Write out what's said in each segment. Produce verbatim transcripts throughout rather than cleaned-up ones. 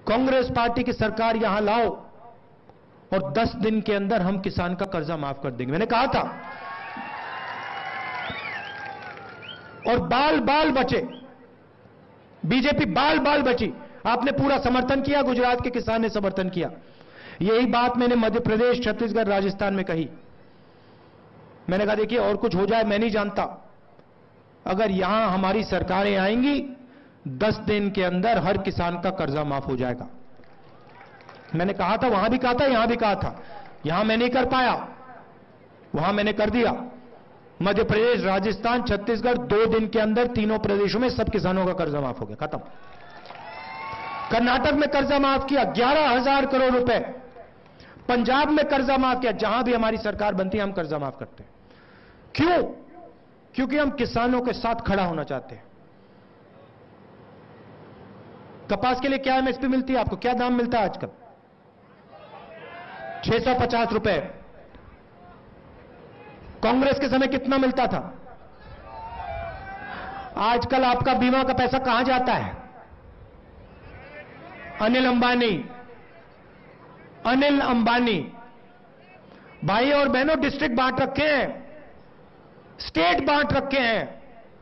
Congress party की सरकार यहां लाओ और दस दिन के अंदर हम किसान का कर्जा माफ कर देंगे, मैंने कहा था। और बाल बाल बचे, बीजेपी बाल बाल बची। आपने पूरा समर्थन किया, गुजरात के किसान ने समर्थन किया। यही बात मैंने मध्य प्रदेश, छत्तीसगढ़, राजस्थान में कही। मैंने कहा देखिए और कुछ हो जाए मैं नहीं जानता, अगर यहां हमारी सरकारें आएंगी दस दिन के अंदर हर किसान का कर्जा माफ हो जाएगा। मैंने कहा था, वहां भी कहा था, यहां भी कहा था। यहां मैं नहीं कर पाया, वहां मैंने कर दिया। मध्य प्रदेश, राजस्थान, छत्तीसगढ़, दो दिन के अंदर तीनों प्रदेशों में सब किसानों का कर्जा माफ हो गया, खत्म। कर्नाटक में कर्जा माफ किया ग्यारह हजार करोड़ रुपए, पंजाब में कर्जा माफ किया। जहां भी हमारी सरकार बनती है हम कर्जा माफ करते हैं। क्यों? क्योंकि हम किसानों के साथ खड़ा होना चाहते हैं। कपास के लिए क्या एमएसपी मिलती है आपको? क्या दाम मिलता है आजकल? छह सौ पचास रुपए। कांग्रेस के समय कितना मिलता था? आजकल आपका बीमा का पैसा कहां जाता है? अनिल अंबानी, अनिल अंबानी भाई और बहनों डिस्ट्रिक्ट बांट रखे हैं, स्टेट बांट रखे हैं।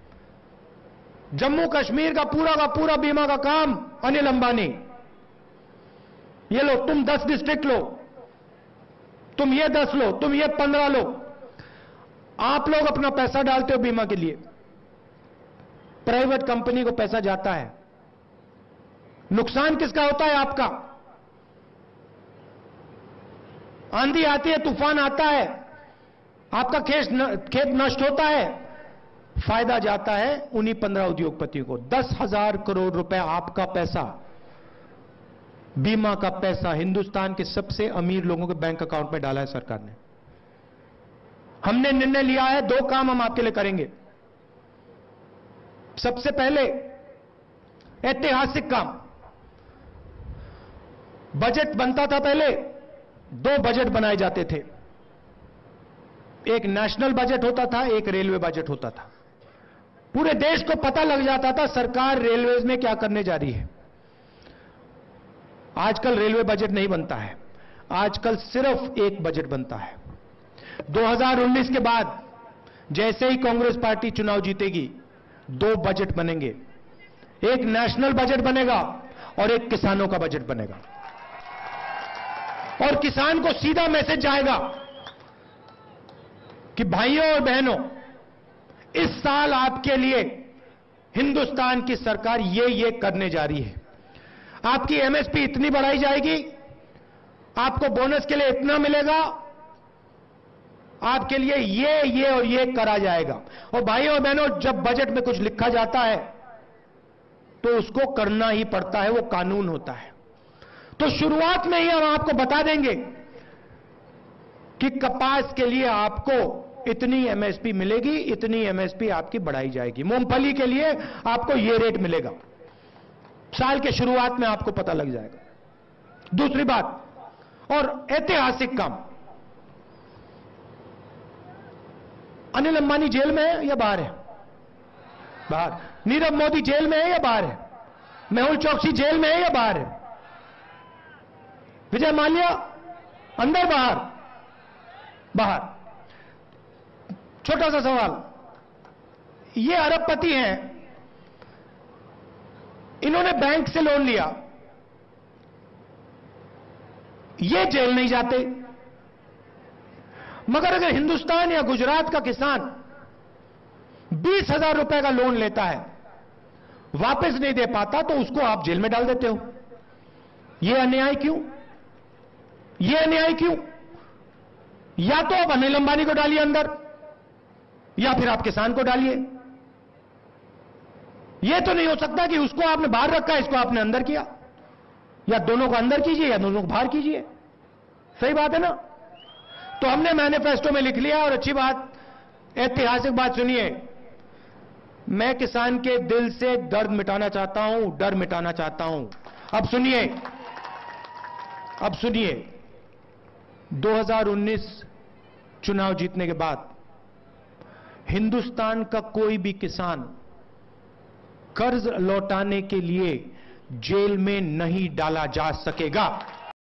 जम्मू कश्मीर का पूरा का पूरा बीमा का काम अनिल अंबानी। ये लो, तुम दस डिस्ट्रिक्ट लो, तुम ये दस लो, तुम ये पंद्रह लो। आप लोग अपना पैसा डालते हो बीमा के लिए, प्राइवेट कंपनी को पैसा जाता है। नुकसान किसका होता है? आपका। आंधी आती है, तूफान आता है, आपका खेत न, खेत नष्ट होता है, फायदा जाता है उन्हीं पंद्रह उद्योगपतियों को। दस हजार करोड़ रुपए आपका पैसा, बीमा का पैसा हिंदुस्तान के सबसे अमीर लोगों के बैंक अकाउंट में डाला है सरकार ने। हमने निर्णय लिया है, दो काम हम आपके लिए करेंगे। सबसे पहले ऐतिहासिक काम, बजट बनता था पहले, दो बजट बनाए जाते थे। एक नेशनल बजट होता था, एक रेलवे बजट होता था। पूरे देश को पता लग जाता था सरकार रेलवेज में क्या करने जा रही है। आजकल रेलवे बजट नहीं बनता है, आजकल सिर्फ एक बजट बनता है। दो हज़ार उन्नीस के बाद जैसे ही कांग्रेस पार्टी चुनाव जीतेगी, दो बजट बनेंगे, एक नेशनल बजट बनेगा और एक किसानों का बजट बनेगा। और किसान को सीधा मैसेज जाएगा कि भाइयों और बहनों, इस साल आपके लिए हिंदुस्तान की सरकार ये ये करने जा रही है। आपकी एमएसपी इतनी बढ़ाई जाएगी, आपको बोनस के लिए इतना मिलेगा, आपके लिए ये ये और ये करा जाएगा। और भाइयों और बहनों, जब बजट में कुछ लिखा जाता है तो उसको करना ही पड़ता है, वो कानून होता है। तो शुरुआत में ही हम आपको बता देंगे कि कपास के लिए आपको इतनी एमएसपी मिलेगी, इतनी एमएसपी आपकी बढ़ाई जाएगी। मूंगफली के लिए आपको ये रेट मिलेगा, साल के शुरुआत में आपको पता लग जाएगा। दूसरी बात, और ऐतिहासिक काम, अनिल अंबानी जेल में है या बाहर है? बाहर। नीरव मोदी जेल में है या बाहर है? मेहुल चोकसी जेल में है या बाहर है? विजय माल्या अंदर बाहर? बाहर। छोटा सा सवाल, ये अरबपति हैं, इन्होंने बैंक से लोन लिया, ये जेल नहीं जाते। मगर अगर हिंदुस्तान या गुजरात का किसान बीस हजार रुपए का लोन लेता है, वापस नहीं दे पाता, तो उसको आप जेल में डाल देते हो। यह अन्याय क्यों? यह अन्याय क्यों? या तो आप अनिल अंबानी को डालिए अंदर, या फिर आप किसान को डालिए। यह तो नहीं हो सकता कि उसको आपने बाहर रखा, इसको आपने अंदर किया। या दोनों को अंदर कीजिए या दोनों को बाहर कीजिए। सही बात है ना? तो हमने मैनिफेस्टो में लिख लिया। और अच्छी बात, ऐतिहासिक बात सुनिए, मैं किसान के दिल से दर्द मिटाना चाहता हूं, डर मिटाना चाहता हूं। अब सुनिए, अब सुनिए, दो हज़ार उन्नीस चुनाव जीतने के बाद हिंदुस्तान का कोई भी किसान कर्ज लौटाने के लिए जेल में नहीं डाला जा सकेगा।